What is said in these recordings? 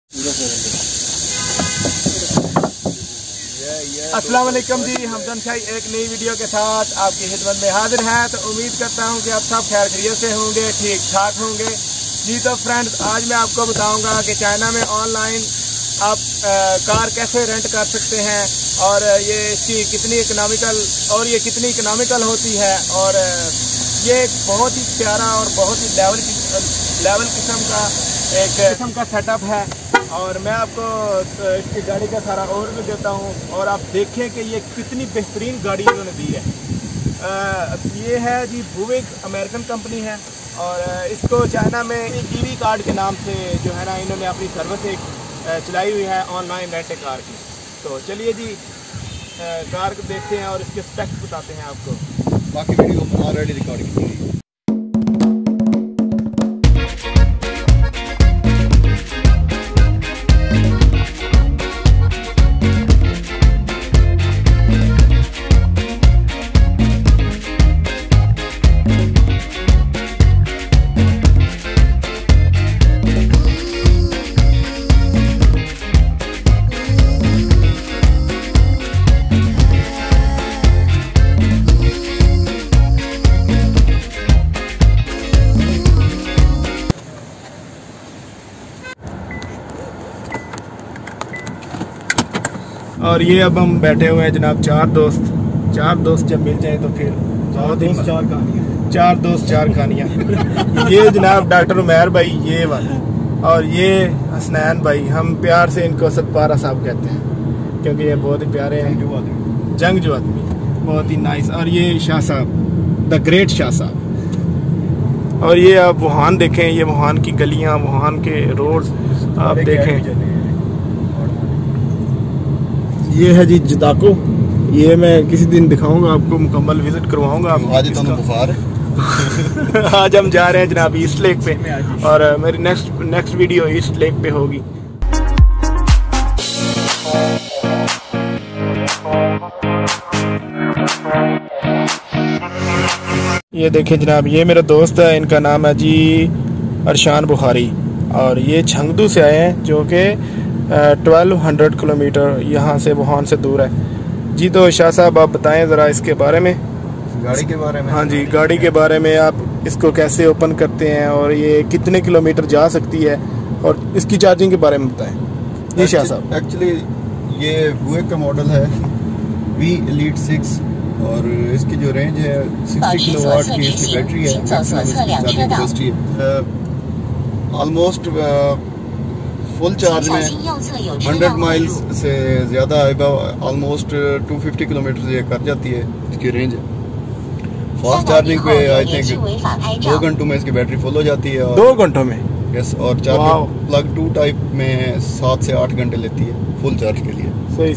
अस्सलाम वालेकुम जी, हमदन शाही एक नई वीडियो के साथ आपकी खिदमत में हाजिर हैं। तो उम्मीद करता हूं कि आप सब खैर खैरियत से होंगे, ठीक ठाक होंगे जी। तो फ्रेंड्स, आज मैं आपको बताऊंगा कि चाइना में ऑनलाइन आप कार कैसे रेंट कर सकते हैं और ये इसकी कितनी इकोनॉमिकल होती है। और ये बहुत ही प्यारा और बहुत ही लेवल किस्म का सेटअप है। और मैं आपको इसकी गाड़ी का सारा ओवरव्यू देता हूँ और आप देखें कि ये कितनी बेहतरीन गाड़ी इन्होंने दी है। ये है जी बुइक, अमेरिकन कंपनी है और इसको चाइना में ईवी कार्ड के नाम से जो है ना इन्होंने अपनी सर्विस एक चलाई हुई है ऑनलाइन रेंट कार की। तो चलिए जी कार को देखते हैं और इसके स्पेक्स बताते हैं आपको। बाकी वीडियो ऑलरेडी रिकॉर्ड की गई। और ये अब हम बैठे हुए हैं जनाब चार दोस्त जब मिल जाए तो फिर चार दोस्त चार कहानियाँ। ये जनाब डॉक्टर उमैर भाई, ये वाला, और ये हसनैन भाई। हम प्यार से इनको सतपारा साहब कहते हैं क्योंकि ये बहुत ही प्यारे हैं, जंगजू आदमी, बहुत ही नाइस। और ये शाह साहब, द ग्रेट शाह साहब। और ये आप वुहान देखें, ये वुहान की गलियाँ, वुहान के रोड्स आप देखें। ये है जी जदाको, ये मैं किसी दिन दिखाऊंगा आपको, मुकम्मल विजिट करवाऊंगा आपको। आज तो बुखार आज हम जा रहे हैं जनाब ईस्ट लेक पे और मेरी नेक्स्ट वीडियो ईस्ट लेक पे होगी। ये देखिए जनाब, ये मेरा दोस्त है, इनका नाम है जी अरशान बुखारी और ये छंगदू से आए हैं जो कि 1200 किलोमीटर यहाँ से वुहान से दूर है जी। तो शाह साहब आप बताएं ज़रा इसके बारे में, गाड़ी के बारे में। हाँ जी, गाड़ी के बारे में। आप इसको कैसे ओपन करते हैं और ये कितने किलोमीटर जा सकती है और इसकी चार्जिंग के बारे में बताएं जी शाह साहब। एक्चुअली ये बुइक का मॉडल है V Elite 6 और इसकी जो रेंज है 60 किलोवाट की इसकी बैटरी है, ऑलमोस्ट फुल चार्ज में 100 माइल्स से ज़्यादा ऑलमोस्ट 250 किलोमीटर ये कर जाती है इसकी रेंज। फास्ट चार्जिंग पे आई थिंक 2 घंटों में इसकी बैटरी फुल हो जाती है। 2 घंटों में? यस। और चार्जिंग प्लग 2 टाइप में 7 से 8 घंटे लेती है फुल चार्ज के लिए। सही।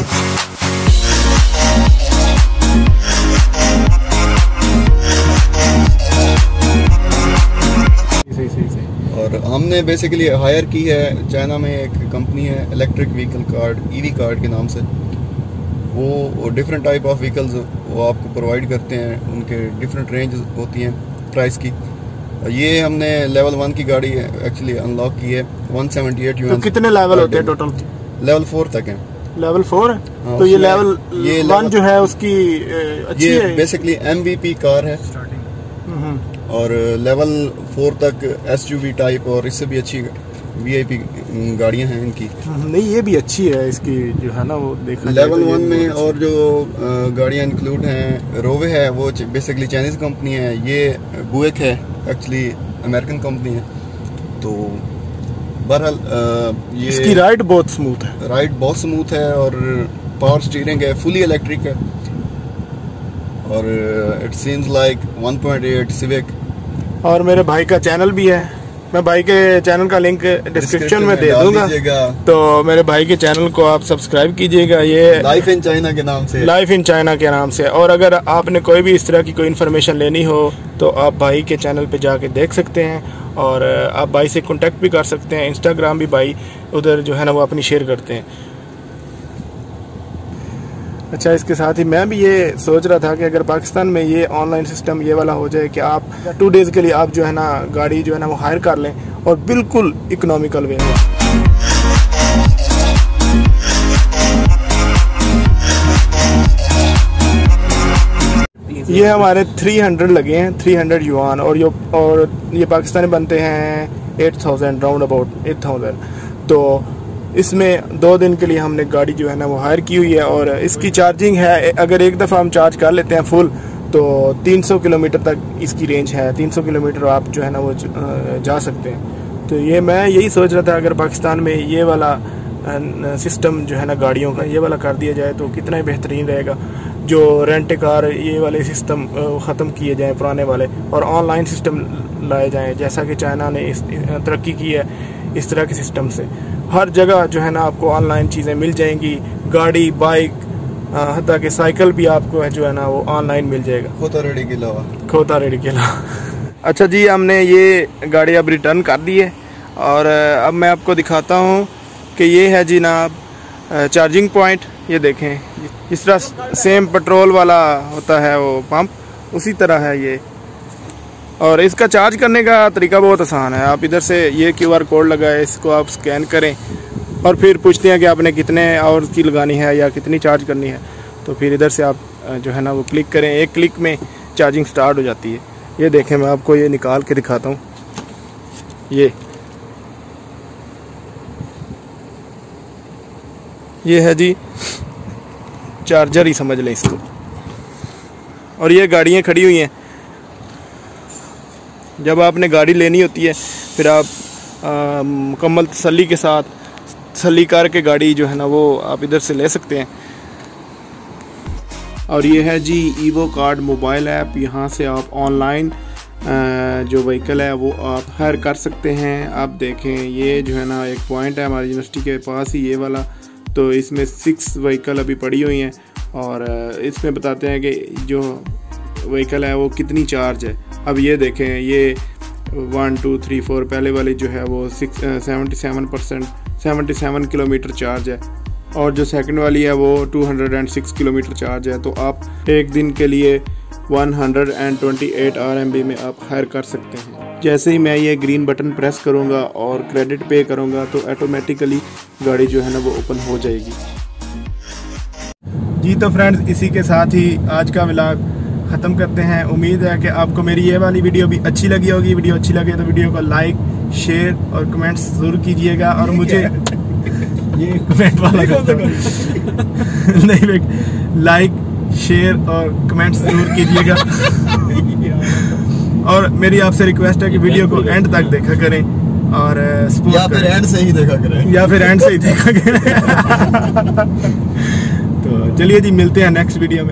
और हमने बेसिकली हायर की है, चाइना में एक कंपनी है electric vehicle card, EV card के नाम से। वो डिफरेंट टाइप ऑफ व्हीकल्स वो आपको प्रोवाइड करते हैं, उनके डिफरेंट रेंज होती हैं प्राइस की। ये हमने लेवल 1 की गाड़ी एक्चुअली अनलॉक की है, 178 यूएन। तो कितने लेवल होते हैं टोटल? लेवल 4 तक है। लेवल 4 है? हाँ, तो ये लेवल 1 जो है उसकी अच्छी है, बेसिकली MVP कार है और लेवल 4 तक SUV टाइप और इससे भी अच्छी VIP गाड़ियां हैं इनकी। नहीं, ये भी अच्छी है इसकी जो है ना, वो देखना लेवल 1 में। और जो गाड़ियां इंक्लूड हैं, रोवे है, वो बेसिकली चाइनीज कंपनी है। ये बुइक है, एक्चुअली अमेरिकन कंपनी है। तो बहरहाल ये इसकी राइड बहुत स्मूथ है और पावर स्टीयरिंग है, फुली इलेक्ट्रिक है और इट सीम्स लाइक 1.8 सिविक। और मेरे भाई का चैनल भी है, मैं भाई के चैनल का लिंक डिस्क्रिप्शन में दे दूंगा, तो मेरे भाई के चैनल को आप सब्सक्राइब कीजिएगा। ये लाइफ इन चाइना के नाम से। और अगर आपने कोई भी इस तरह की कोई इन्फॉर्मेशन लेनी हो तो आप भाई के चैनल पे जाके देख सकते हैं और आप भाई से कांटेक्ट भी कर सकते हैं। इंस्टाग्राम भी भाई उधर जो है ना वो अपनी शेयर करते हैं। अच्छा, इसके साथ ही मैं भी ये सोच रहा था कि अगर पाकिस्तान में ये ऑनलाइन सिस्टम ये वाला हो जाए कि आप 2 डेज़ के लिए आप जो है ना गाड़ी जो है ना वो हायर कर लें और बिल्कुल इकोनॉमिकल वे में। ये हमारे 300 लगे हैं, 300 युआन, और ये पाकिस्तानी बनते हैं 8000 राउंड अबाउट 8000। तो इसमें 2 दिन के लिए हमने गाड़ी जो है ना वो हायर की हुई है, और इसकी चार्जिंग है, अगर एक दफ़ा हम चार्ज कर लेते हैं फुल तो 300 किलोमीटर तक इसकी रेंज है। 300 किलोमीटर आप जो है ना वो जा सकते हैं। तो ये मैं यही सोच रहा था, अगर पाकिस्तान में ये वाला सिस्टम जो है ना गाड़ियों का ये वाला कर दिया जाए तो कितना ही बेहतरीन रहेगा। जो रेंट कार ये वाले सिस्टम ख़त्म किए जाएँ पुराने वाले, और ऑनलाइन सिस्टम लाए जाएँ, जैसा कि चाइना ने तरक्की की है इस तरह के सिस्टम से। हर जगह जो है ना आपको ऑनलाइन चीज़ें मिल जाएंगी, गाड़ी, बाइक, हत्ता कि साइकिल भी आपको है जो है ना वो ऑनलाइन मिल जाएगा, खोता रेडी के अलावा। अच्छा जी, हमने ये गाड़ी अब रिटर्न कर दी है, और अब मैं आपको दिखाता हूँ कि ये है जी ना चार्जिंग पॉइंट। ये देखें, इस तरह सेम पेट्रोल वाला होता है वो पंप, उसी तरह है ये। और इसका चार्ज करने का तरीका बहुत आसान है। आप इधर से ये QR कोड लगाए, इसको आप स्कैन करें और फिर पूछते हैं कि आपने कितने आवर्स की लगानी है या कितनी चार्ज करनी है, तो फिर इधर से आप जो है ना वो क्लिक करें, एक क्लिक में चार्जिंग स्टार्ट हो जाती है। ये देखें, मैं आपको ये निकाल के दिखाता हूँ। ये है जी चार्जर ही समझ लें इसको। और ये गाड़ियाँ खड़ी हुई हैं, जब आपने गाड़ी लेनी होती है फिर आप मुकम्मल तसल्ली के साथ तसल्ली करके गाड़ी जो है ना वो आप इधर से ले सकते हैं। और ये है जी ईवो कार्ड मोबाइल ऐप। यहाँ से आप ऑनलाइन जो व्हीकल है वो आप हायर कर सकते हैं। आप देखें, ये जो है ना एक पॉइंट है हमारी यूनिवर्सिटी के पास ही ये वाला, तो इसमें 6 व्हीकल अभी पड़ी हुई हैं, और इसमें बताते हैं कि जो व्हीकल है वो कितनी चार्ज है। अब ये देखें, ये 1 2 3 4 पहले वाली जो है वो 77 किलोमीटर चार्ज है, और जो सेकंड वाली है वो 206 किलोमीटर चार्ज है। तो आप एक दिन के लिए 128 RMB में आप हायर कर सकते हैं। जैसे ही मैं ये ग्रीन बटन प्रेस करूँगा और क्रेडिट पे करूँगा तो ऑटोमेटिकली गाड़ी जो है ना वो ओपन हो जाएगी। जी तो फ्रेंड्स, इसी के साथ ही आज का व्लॉग ख़त्म करते हैं। उम्मीद है कि आपको मेरी ये वाली वीडियो भी अच्छी लगी होगी। वीडियो अच्छी लगे तो वीडियो को लाइक, शेयर और कमेंट्स ज़रूर कीजिएगा। और मुझे ये कमेंट वाला नहीं, लाइक, शेयर और कमेंट्स ज़रूर कीजिएगा। और मेरी आपसे रिक्वेस्ट है कि वीडियो को एंड तक देखा करें, और या फिर एंड से ही देखा करें। तो चलिए जी, मिलते हैं नेक्स्ट वीडियो में।